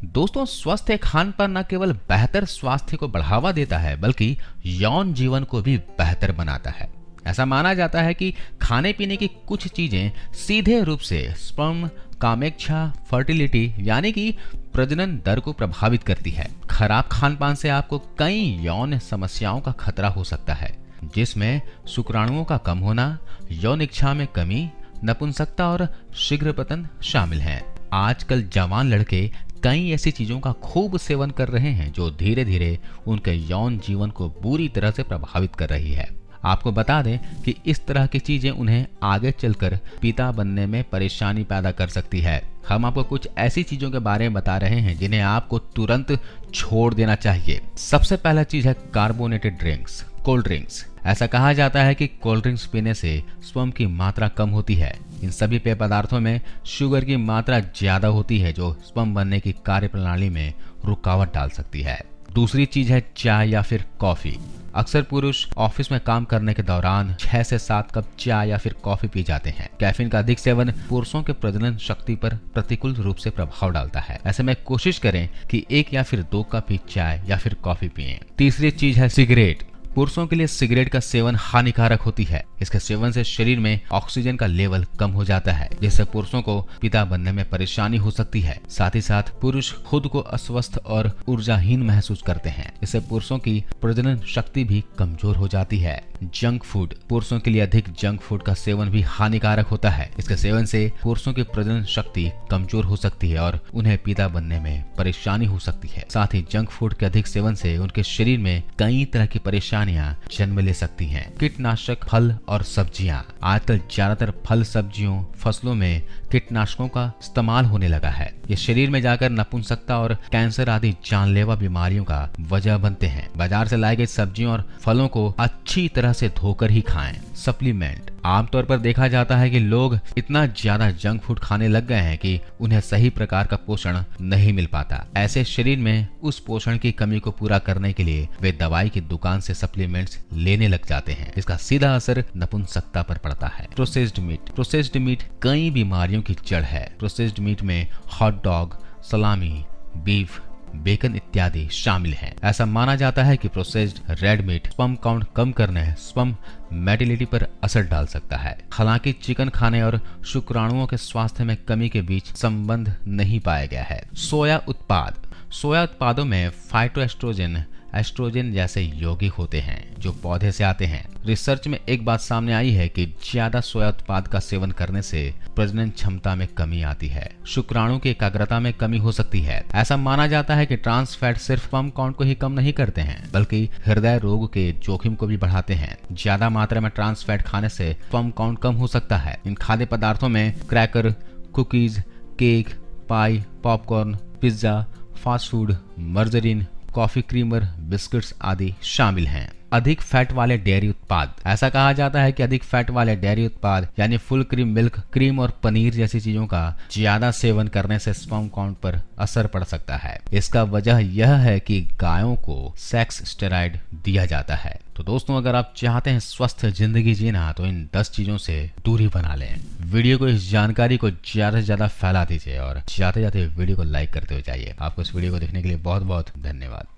दोस्तों, स्वस्थ खान पान न केवल बेहतर स्वास्थ्य को बढ़ावा देता है बल्कि यौन जीवन को भी बेहतर बनाता है। ऐसा माना जाता है कि खाने पीने की कुछ चीजें सीधे रूप से स्पर्म, कामेच्छा, फर्टिलिटी यानी कि प्रजनन दर को प्रभावित करती है। खराब खान पान से आपको कई यौन समस्याओं का खतरा हो सकता है, जिसमें शुक्राणुओं का कम होना, यौन इच्छा में कमी, नपुंसकता और शीघ्र पतन शामिल हैं। आजकल जवान लड़के कई ऐसी चीजों का खूब सेवन कर रहे हैं जो धीरे धीरे उनके यौन जीवन को बुरी तरह से प्रभावित कर रही है। आपको बता दें कि इस तरह की चीजें उन्हें आगे चलकर पिता बनने में परेशानी पैदा कर सकती है। हम आपको कुछ ऐसी चीजों के बारे में बता रहे हैं जिन्हें आपको तुरंत छोड़ देना चाहिए। सबसे पहला चीज है कार्बोनेटेड ड्रिंक्स, कोल्ड ड्रिंक्स। ऐसा कहा जाता है कि कोल्ड ड्रिंक्स पीने से स्पर्म की मात्रा कम होती है। इन सभी पेय पदार्थों में शुगर की मात्रा ज्यादा होती है जो स्पर्म बनने की कार्यप्रणाली में रुकावट डाल सकती है। दूसरी चीज है चाय या फिर कॉफी। अक्सर पुरुष ऑफिस में काम करने के दौरान 6 से 7 कप चाय या फिर कॉफी पी जाते हैं। कैफीन का अधिक सेवन पुरुषों के प्रजनन शक्ति पर प्रतिकूल रूप से प्रभाव डालता है। ऐसे में कोशिश करें कि 1 या फिर 2 कप ही चाय या फिर कॉफी पिएं। तीसरी चीज है सिगरेट। पुरुषों के लिए सिगरेट का सेवन हानिकारक होती है। इसके सेवन से शरीर में ऑक्सीजन का लेवल कम हो जाता है, जिससे पुरुषों को पिता बनने में परेशानी हो सकती है। साथ ही साथ पुरुष खुद को अस्वस्थ और ऊर्जाहीन महसूस करते हैं। इससे पुरुषों की प्रजनन शक्ति भी कमजोर हो जाती है। Junk food. पुरुषों के लिए अधिक जंक फूड का सेवन भी हानिकारक होता है। इसके सेवन से पुरुषों की प्रजनन शक्ति कमजोर हो सकती है और उन्हें पिता बनने में परेशानी हो सकती है। साथ ही जंक फूड के अधिक सेवन से उनके शरीर में कई तरह की परेशानियां जन्म ले सकती हैं। कीटनाशक फल और सब्जियां। आजकल ज्यादातर फल, सब्जियों, फसलों में कीटनाशकों का इस्तेमाल होने लगा है। ये शरीर में जाकर नपुंसकता और कैंसर आदि जानलेवा बीमारियों का वजह बनते हैं। बाजार से लाए गए सब्जियों और फलों को अच्छी तरह से धोकर ही खाएं। सप्लीमेंट। आमतौर पर देखा जाता है कि लोग इतना ज्यादा जंक फूड खाने लग गए हैं कि उन्हें सही प्रकार का पोषण नहीं मिल पाता। ऐसे शरीर में उस पोषण की कमी को पूरा करने के लिए वे दवाई की दुकान से सप्लीमेंट्स लेने लग जाते हैं। इसका सीधा असर नपुंसकता पर पड़ता है। Processed meet. प्रोसेस्ड मीट कई बीमारियों की जड़ है। प्रोसेस्ड मीट में hot dog, salami, beef, bacon इत्यादि शामिल हैं। ऐसा माना जाता है कि processed red meat sperm count कम करने, स्पर्म मोटिलिटी पर असर डाल सकता है। हालांकि चिकन खाने और शुक्राणुओं के स्वास्थ्य में कमी के बीच संबंध नहीं पाया गया है। सोया उत्पाद। सोया उत्पादों में फाइटोएस्ट्रोजन, एस्ट्रोजन जैसे यौगिक होते हैं जो पौधे से आते हैं। रिसर्च में एक बात सामने आई है कि ज्यादा सोया उत्पाद का सेवन करने से प्रजनन क्षमता में कमी आती है, शुक्राणु की एकाग्रता में कमी हो सकती है। ऐसा माना जाता है कि ट्रांस फैट सिर्फ स्पर्म काउंट को ही कम नहीं करते हैं बल्कि हृदय रोग के जोखिम को भी बढ़ाते हैं। ज्यादा मात्रा में ट्रांस फैट खाने से स्पर्म काउंट कम हो सकता है। इन खाद्य पदार्थों में cracker, cookies, cake, pie, popcorn, pizza, fast food, margarine, coffee creamer, biscuits आदि शामिल हैं। अधिक फैट वाले डेयरी उत्पाद। ऐसा कहा जाता है कि अधिक फैट वाले डेयरी उत्पाद यानी फुल क्रीम मिल्क, क्रीम और पनीर जैसी चीजों का ज्यादा सेवन करने से स्पर्म काउंट पर असर पड़ सकता है। इसका वजह यह है कि गायों को सेक्स स्टेरॉइड दिया जाता है। तो दोस्तों, अगर आप चाहते हैं स्वस्थ जिंदगी जीना तो इन 10 चीजों से दूरी बना लें। वीडियो को, इस जानकारी को ज्यादा से ज्यादा फैला दीजिए और जाते जाते वीडियो को लाइक करते हुए जाइए। आपको इस वीडियो को देखने के लिए बहुत बहुत धन्यवाद।